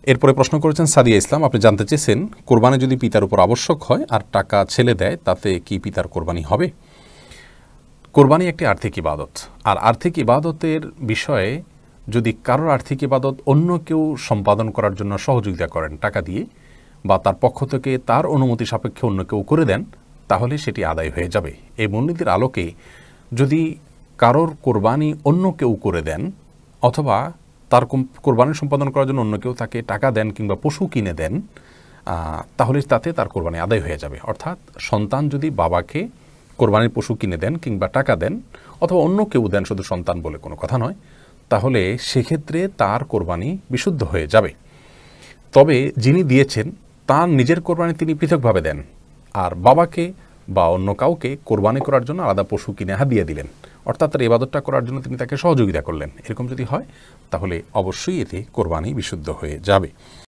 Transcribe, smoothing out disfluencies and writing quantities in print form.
এরপরে প্রশ্ন করেছেন সাদিয়া ইসলাম, আপনি জানতে চেয়েছেন কোরবানি যদি পিতার উপর আবশ্যক হয় আর টাকা ছেলে দেয় তাতে কি পিতার কোরবানি হবে? কোরবানি একটি আর্থিক ইবাদত, আর আর্থিক ইবাদতের বিষয়ে যদি কারোর আর্থিক ইবাদত অন্য কেউ সম্পাদন করার জন্য সহযোগিতা করেন টাকা দিয়ে, বা তার পক্ষ থেকে তার অনুমতি সাপেক্ষে অন্য কেউ করে দেন, তাহলে সেটি আদায় হয়ে যাবে। এই মূলনীতির আলোকে যদি কারোর কোরবানি অন্য কেউ করে দেন, অথবা তার কোরবানি সম্পাদন করার জন্য অন্য কেউ তাকে টাকা দেন কিংবা পশু কিনে দেন, তাহলে তাতে তার কোরবানি আদায় হয়ে যাবে। অর্থাৎ সন্তান যদি বাবাকে কোরবানির পশু কিনে দেন কিংবা টাকা দেন, অথবা অন্য কেউ দেন, শুধু সন্তান বলে কোনো কথা নয়, তাহলে সেক্ষেত্রে তার কোরবানি বিশুদ্ধ হয়ে যাবে। তবে যিনি দিয়েছেন তার নিজের কোরবানি তিনি পৃথকভাবে দেন, আর বাবাকে বা অন্য কাউকে কোরবানি করার জন্য আলাদা পশু কিনে হাদিয়া দিলেন, অর্থাৎ তার ইবাদতটা করার জন্য তিনি তাকে সহযোগিতা করলেন, এরকম যদি হয় তাহলে অবশ্যই এতে কোরবানি বিশুদ্ধ হয়ে যাবে।